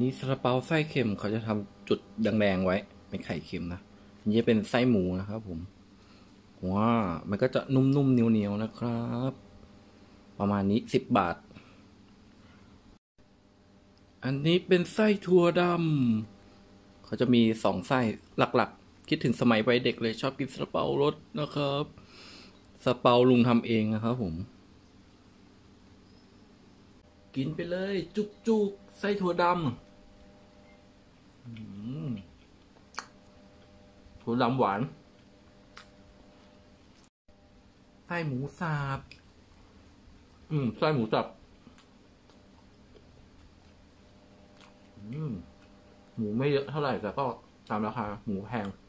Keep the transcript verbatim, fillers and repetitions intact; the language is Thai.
นี้ซาลาเปาไส้เค็มเขาจะทำจุดแดงๆไว้เป็นไข่เค็มนะอันนี้เป็นไส้หมูนะครับผมว้ามันก็จะนุ่มๆเหนียวๆนะครับประมาณนี้สิบบาทอันนี้เป็นไส้ถั่วดำเขาจะมีสองไส้หลักๆคิดถึงสมัยวัยเด็กเลยชอบกินซาลาเปารสนะครับซาลาเปาลุงทำเองนะครับผมกินไปเลยจุกๆไส้ถั่วดำถั่วดำหวานไส้หมูสับอืมไส้หมูสับอืมหมูไม่เยอะเท่าไหร่แต่ก็ตามราคาหมูแพง